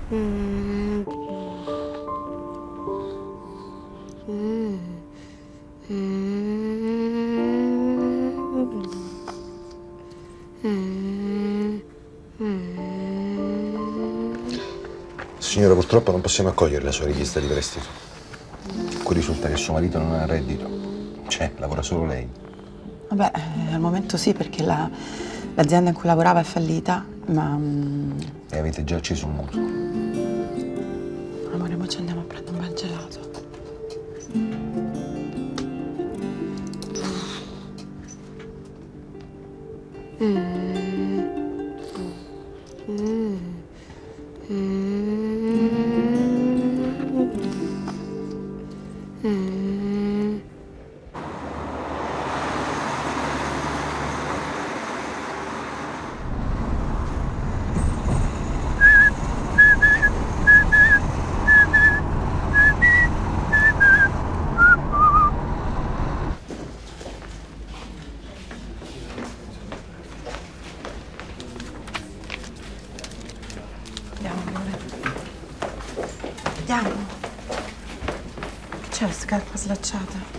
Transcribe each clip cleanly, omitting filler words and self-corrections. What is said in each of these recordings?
Mm. Signora, purtroppo non possiamo accogliere la sua richiesta di prestito. Qui risulta che suo marito non ha reddito. Cioè, lavora solo lei. Vabbè, al momento sì, perché l'azienda in cui lavorava è fallita, ma... E avete già acceso un mutuo. Amore, mo ci andiamo a prendere un bel gelato. Andiamo, amore. Andiamo. Che c'è, scarpa slacciata?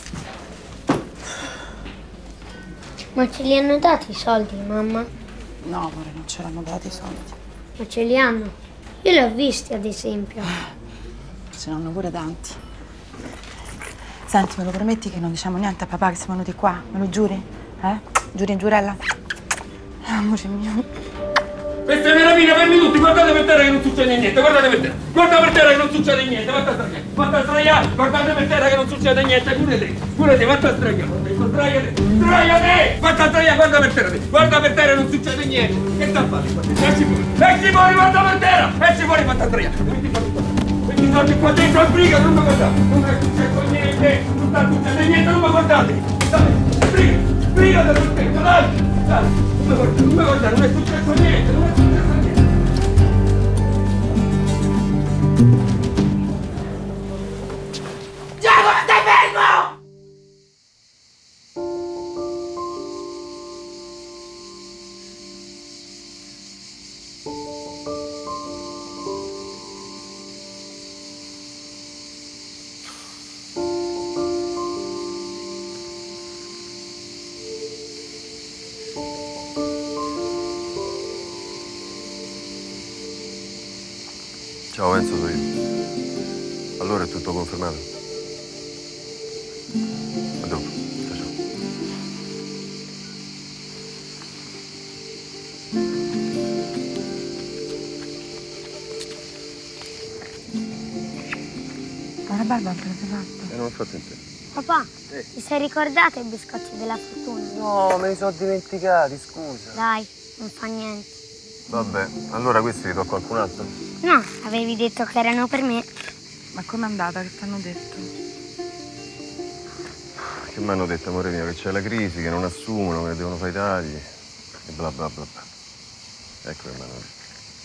Ma ce li hanno dati i soldi, mamma? No, amore, non ce l'hanno dati i soldi. Ma ce li hanno? Io li ho visti, ad esempio. Ce ne hanno pure tanti. Senti, me lo prometti che non diciamo niente a papà che siamo venuti qua? Me lo giuri? Giuri, giurella? Amore mio. Questa è meraviglia, fermi tutti, guardate per terra che non succede niente, guardate per terra, guarda per terra che non succede niente, fatta straiare, guardate per terra che non succede niente, pure te, fatta straiare, sdraiate, fatta straiare, guarda per terra che non succede niente, che sta a fare? Esci fuori, guarda per terra, esci fuori, fatta straiare, metti soldi qua dentro al frigo, non mi guardate, non è successo niente, non sta succedendo niente, non mi guardate, sbrigate sul tetto, dai. Non mi guardate, non è successo niente, non è successo niente. Diego, stai fermo! Ciao Enzo, sono io. Allora è tutto confermato? A dopo. Ciao ciao. Ma la barba te l'hai fatta? Non ho fatto in te. Papà, ti sei ricordato i biscotti della fortuna? No, me li sono dimenticati, scusa. Dai, non fa niente. Vabbè, allora questi li do a qualcun altro? No, avevi detto che erano per me. Ma com'è andata? Che ti hanno detto? Che mi hanno detto, amore mio, che c'è la crisi, che non assumono, che devono fare i tagli e bla bla bla bla. Ecco che mi hanno detto.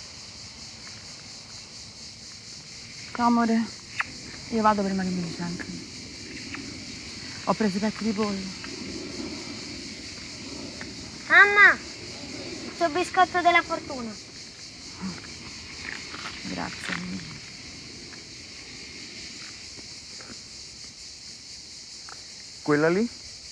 No, amore, io vado prima che mi licenziano. Ho preso i pezzi di pollo. Mamma, il tuo biscotto della fortuna. Grazie. Quella lì?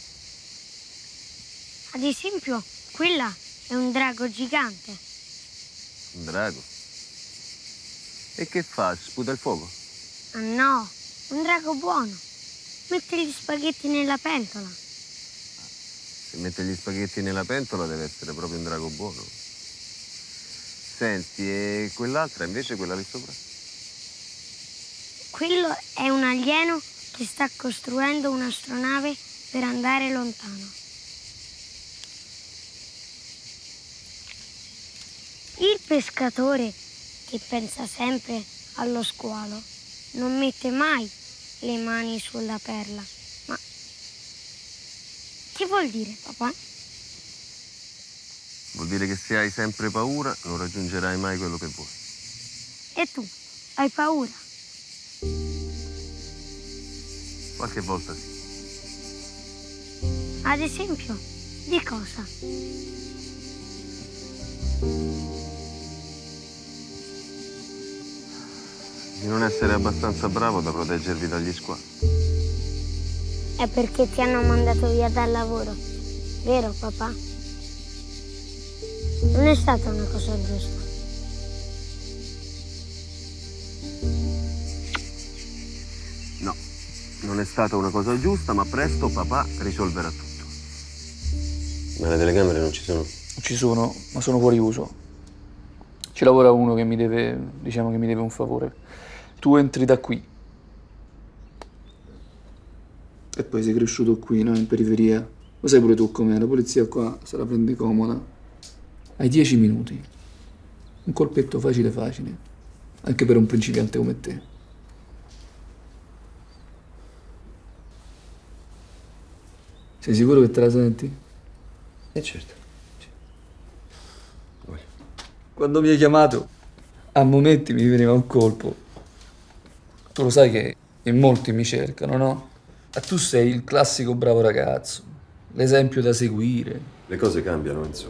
Ad esempio, quella è un drago gigante. Un drago. E che fa? Sputa il fuoco? Ah no, un drago buono. Mette gli spaghetti nella pentola. Se mette gli spaghetti nella pentola deve essere proprio un drago buono. Senti, e quell'altra invece, quella lì sopra? Quello è un alieno che sta costruendo un'astronave per andare lontano. Il pescatore, che pensa sempre allo squalo, non mette mai le mani sulla perla. Ma che vuol dire, papà? Vuol dire che se hai sempre paura non raggiungerai mai quello che vuoi. E tu, hai paura? Qualche volta sì. Ad esempio, di cosa? Di non essere abbastanza bravo da proteggervi dagli squali. È perché ti hanno mandato via dal lavoro, vero papà? Non è stata una cosa giusta. No, non è stata una cosa giusta, ma presto papà risolverà tutto. Ma le telecamere non ci sono? Ci sono, ma sono fuori uso. Ci lavora uno che mi deve, diciamo che mi deve un favore. Tu entri da qui. E poi sei cresciuto qui, no? In periferia. Lo sai pure tu com'è, la polizia qua se la prende comoda. Hai 10 minuti. Un colpetto facile facile. Anche per un principiante come te. Sei sicuro che te la senti? Certo. Quando mi hai chiamato, a momenti mi veniva un colpo. Tu lo sai che in molti mi cercano, no? Ma tu sei il classico bravo ragazzo, l'esempio da seguire. Le cose cambiano, Enzo.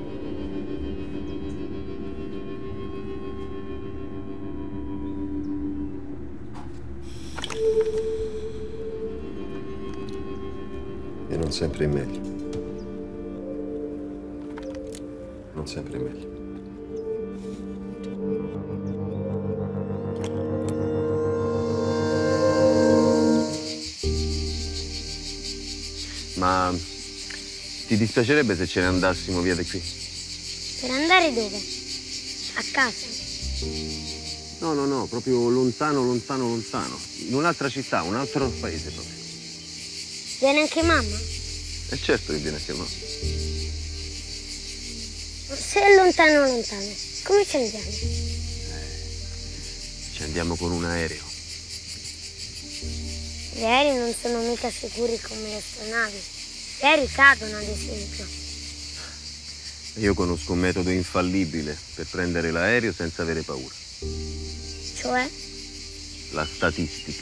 E non sempre è meglio. Non sempre è meglio. Ma ti dispiacerebbe se ce ne andassimo via da qui? Per andare dove? A casa? No, proprio lontano, lontano, lontano. In un'altra città, un altro paese proprio. Viene anche mamma? E certo che viene anche mamma. Se è lontano, lontano, come ci andiamo? Ci andiamo con un aereo. Gli aerei non sono mica sicuri come le astronavi. Gli aerei cadono, ad esempio. Io conosco un metodo infallibile per prendere l'aereo senza avere paura. Cioè? La statistica.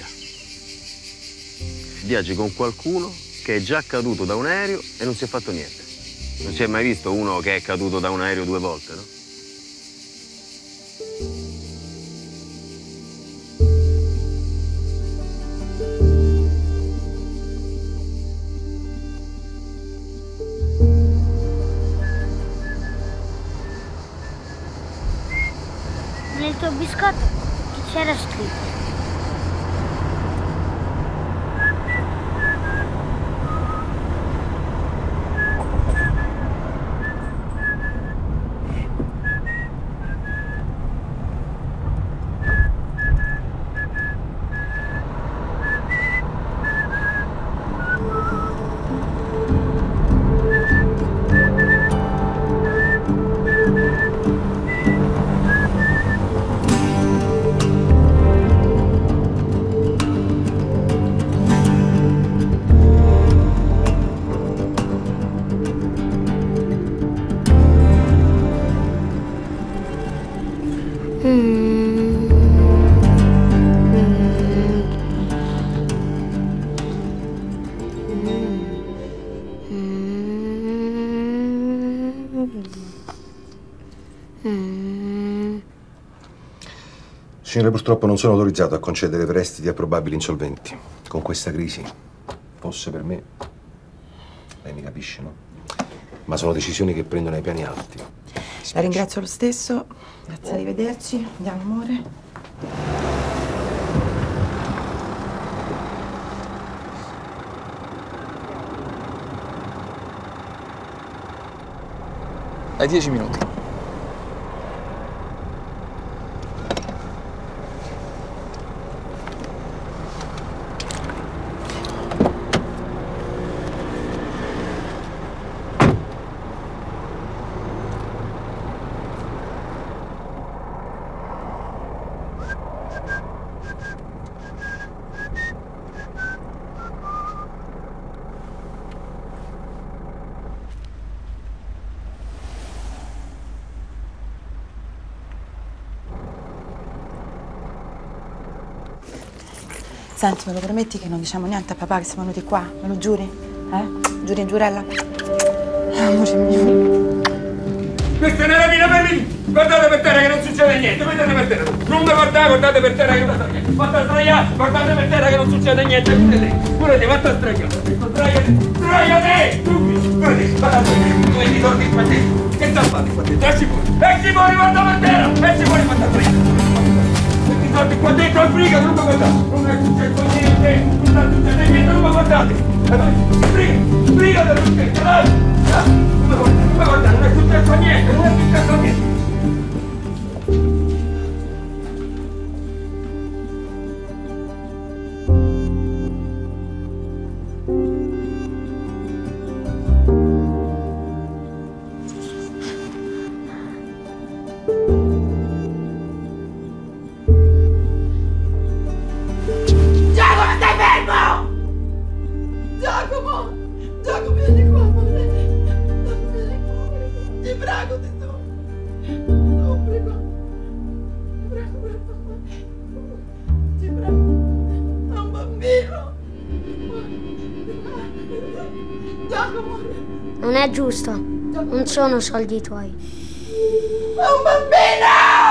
Viaggi con qualcuno che è già caduto da un aereo e non si è fatto niente. Non si è mai visto uno che è caduto da un aereo 2 volte, no? Nel tuo biscotto che c'era scritto? Signore, purtroppo non sono autorizzato a concedere prestiti a probabili insolventi. Con questa crisi, fosse per me, lei mi capisce, no? Ma sono decisioni che prendono ai piani alti. La ringrazio lo stesso. Grazie, arrivederci. Andiamo, amore. Hai 10 minuti. Senti, me lo prometti che non diciamo niente a papà che siamo venuti qua? Me lo giuri? Giuri in giurella? Amore mio. Questa è una rapina per me! Guardate per terra che non succede niente, guardate per terra. Non mi guardate, guardate per terra che non succede niente. Fatta sdraiare, guardate per terra che non succede niente. Pure te, fatta sdraiare. Sdraiate! Pure te, guardate, tu vedi i torti qua dentro. Che sta fate qua dentro? Esci fuori, guarda per terra! Esci fuori, fatta sdraiare. Metti i torti qua dentro al frigo, non mi guardate. Non è successo niente, non sta succedendo niente, non mi guardate. Sbrigate, non succede, dai! Non mi guardate, non è successo niente, non è successo niente. Giacomo, vieni qua, amore. Ti prego, ti prego. Ti prego. È un bambino. Giacomo. Non è giusto. Non sono soldi tuoi. È un bambino!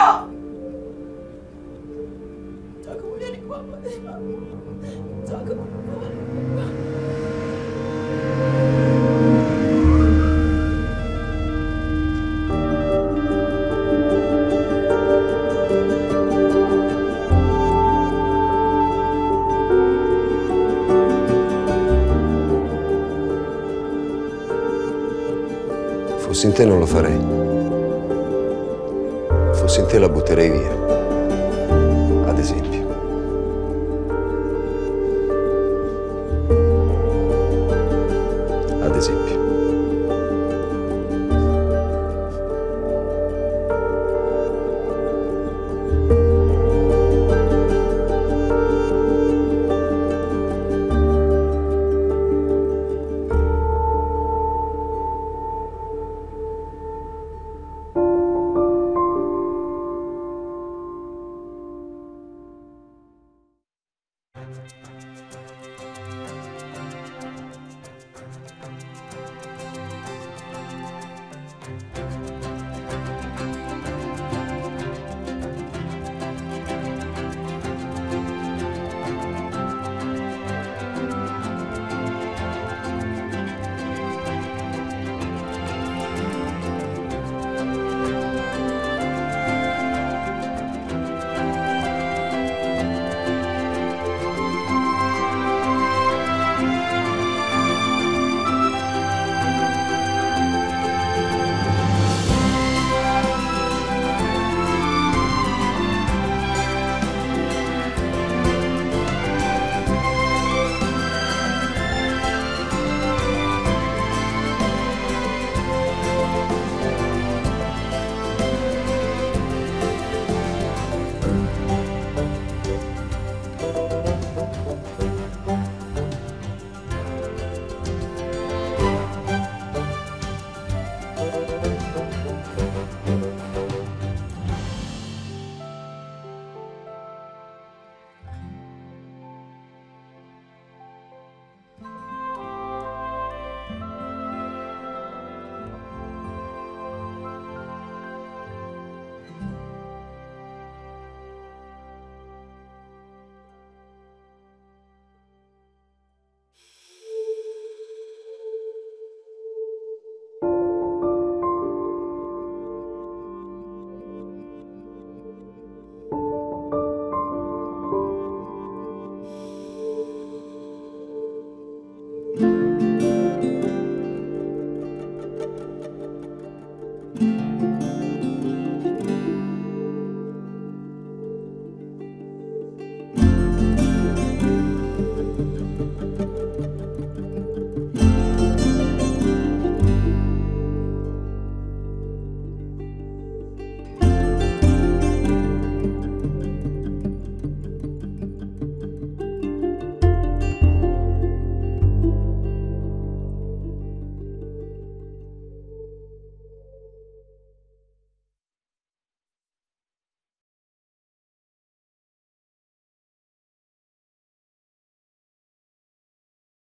Giacomo, vieni qua, amore. Giacomo. Fossi in te non lo farei. Fossi in te la butterei via. Ad esempio. Ad esempio.